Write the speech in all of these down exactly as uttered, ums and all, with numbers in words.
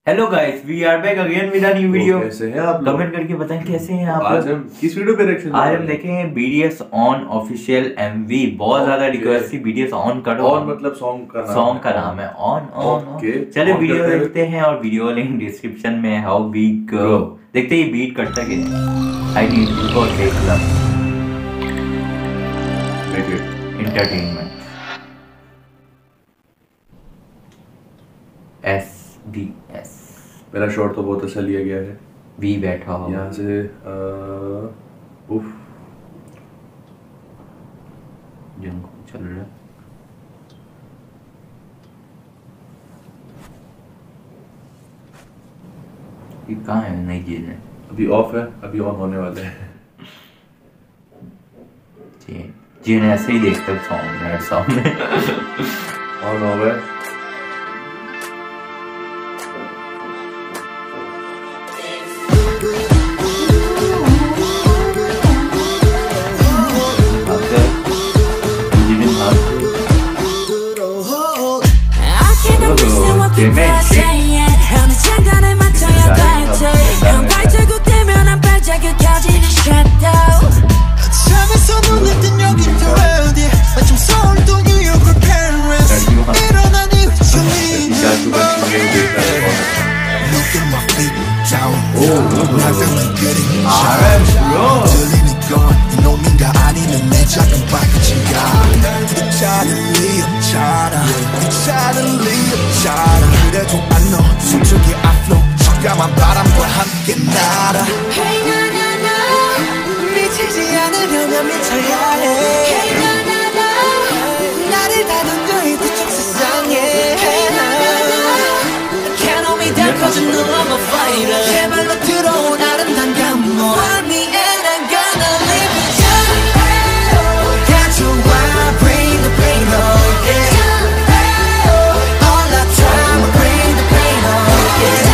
Hello guys, we are back again with a new video. कैसे हैं आप? Comment करके बताएं कैसे हैं आप। आज हम किस वीडियो पे रिएक्शन आज हम देखेंगे बीटीएस ऑन ऑफिशियल एमवी। बहुत ज्यादा रिक्वेस्ट थी बीटीएस ऑन करो। ऑन मतलब सॉन्ग का नाम सॉन्ग का नाम है ऑन ऑन। चलिए वीडियो देखते हैं और वीडियो लिंक डिस्क्रिप्शन में। हाउ वी गो देखते ही बीट करता कि I need to go take love entertainment S B S. मेरा शॉट तो बहुत अच्छा लिया गया है। वी बैठा हो यहाँ से उफ जंग चल रहा है। ये कहाँ है? नहीं जी ने अभी ऑफ है, अभी ऑन होने वाले हैं। जी जी ने ऐसे ही देखते सॉन्ग मेरे सामने ऑन हो गए। 바람과 함께 날아 Hey na na na 미치지 않으려면 미쳐야 해 Hey na na na 나를 다듬고 이 뒤쪽 세상에 Hey na na na Can't hold me down cause you know I'm a fighter 제발로 들어온 아름다운 감동 Find me and I'm gonna live it up 가져와 bring the pain on yeah All the time bring the pain on yeah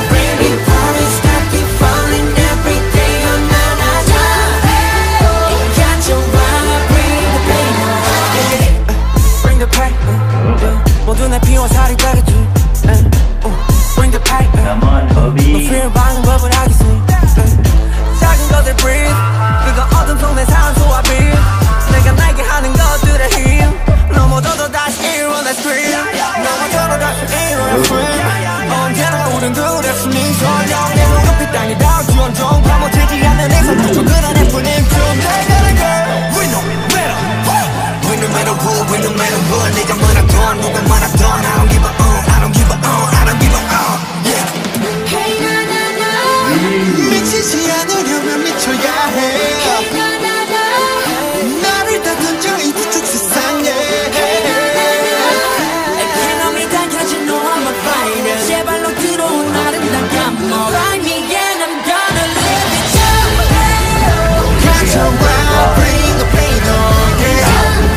모두 내 피와 살이 되겠지 Bring the pipe Come on, hubby 너 fear 방법을 하겠어 작은 것들 breathe 그거 어둠 속 내 산소와 빛 내가 날게 하는 것들의 힘 넘어져도 다시 일어나 scream 넘어져도 다시 일어나 scream 언제나 우린 둘의 숨이 설령 내 눈높이 땅에 닿을지 온종 파묻히지 않는 내 손톱 그런 뿐인 좀 내가 girl We know better We no matter who, we no matter what 네가 많았던 누가 많았던 I don't give a uh, I don't give a uh, I don't give a uh yeah Hey na na na 미치지 않으려면 미쳐야 해 Hey na na na 나를 다 던져 이 뒤쪽 세상에 Hey na na na Can't hold me down cause you know I'm a fighter 제발로 들어온 아름다운 감동 Find me and I'm gonna live it up 가져와 bring the pain on yeah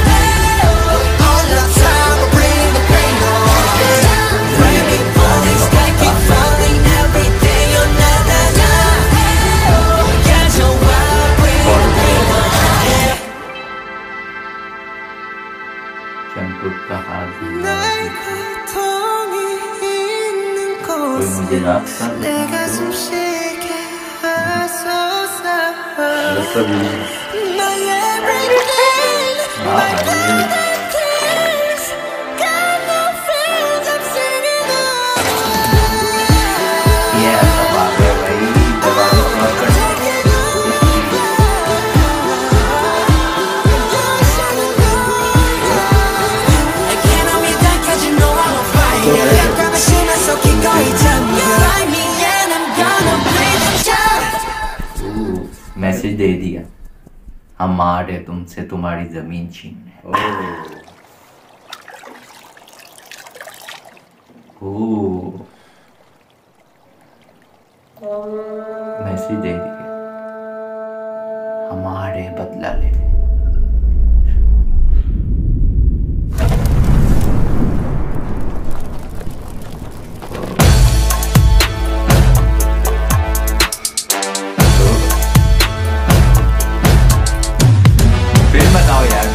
내가 숨 쉬게 하소서 나의 everything my confidence got no fears I'm singing on Yeah, about it, right? About it, I can't hold me down cause you know I'm a fighter 약간의 심해서 기꺼이 잠겨 Find me and I'm gonna breathe it out message दे दिया हमारे तुमसे तुम्हारी जमीन छीनने। ओह message दे दिया हमारे बदला ले। बताओ यार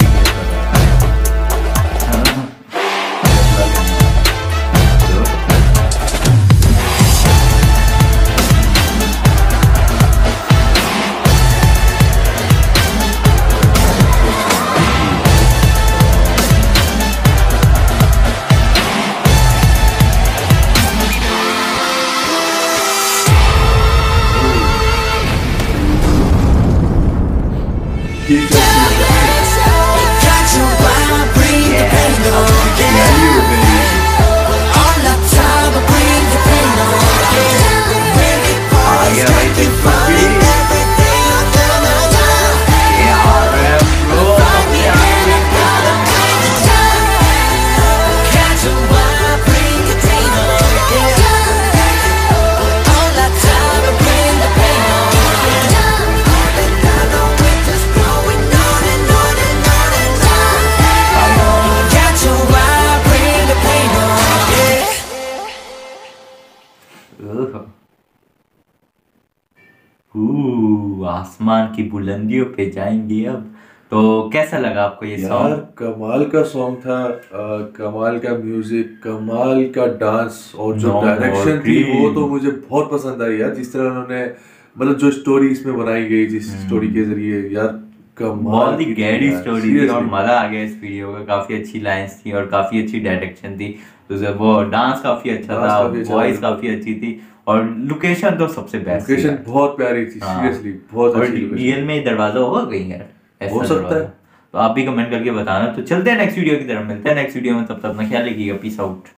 ओह, आसमान की बुलंदियों पे जाएंगे अब। तो कैसा लगा आपको ये यार सॉन्ग? कमाल का सॉन्ग था, आ, कमाल का म्यूजिक, कमाल का डांस, और जो No डायरेक्शन more थी वो dream. तो मुझे बहुत पसंद आई यार। जिस तरह उन्होंने मतलब जो स्टोरी इसमें बनाई गई, जिस स्टोरी के जरिए, यार कमाल बहुत ही की थी गहरी यार, स्टोरी थी और seriously। मजा आ गया इस वीडियो का। काफी अच्छी लाइंस थी और काफी अच्छी डायरेक्शन थी। तो जब वो डांस काफी अच्छा डांस था, काफी अच्छा वॉइस था, काफी अच्छी थी और लोकेशन तो सबसे बेस्ट थी लोकेशन यार। बहुत प्यारी थी, हाँ। सीरियसली बहुत और अच्छी लोकेशन। रियल में दरवाजा होगा कहीं यार, हो ऐसा सकता दरवाजा? है। तो आप भी कमेंट करके बताना। तो चलते हैं नेक्स्ट वीडियो की तरफ, मिलते हैं नेक्स्ट वीडियो में, तब तक अपना ख्याल रखिएगा। Peace out.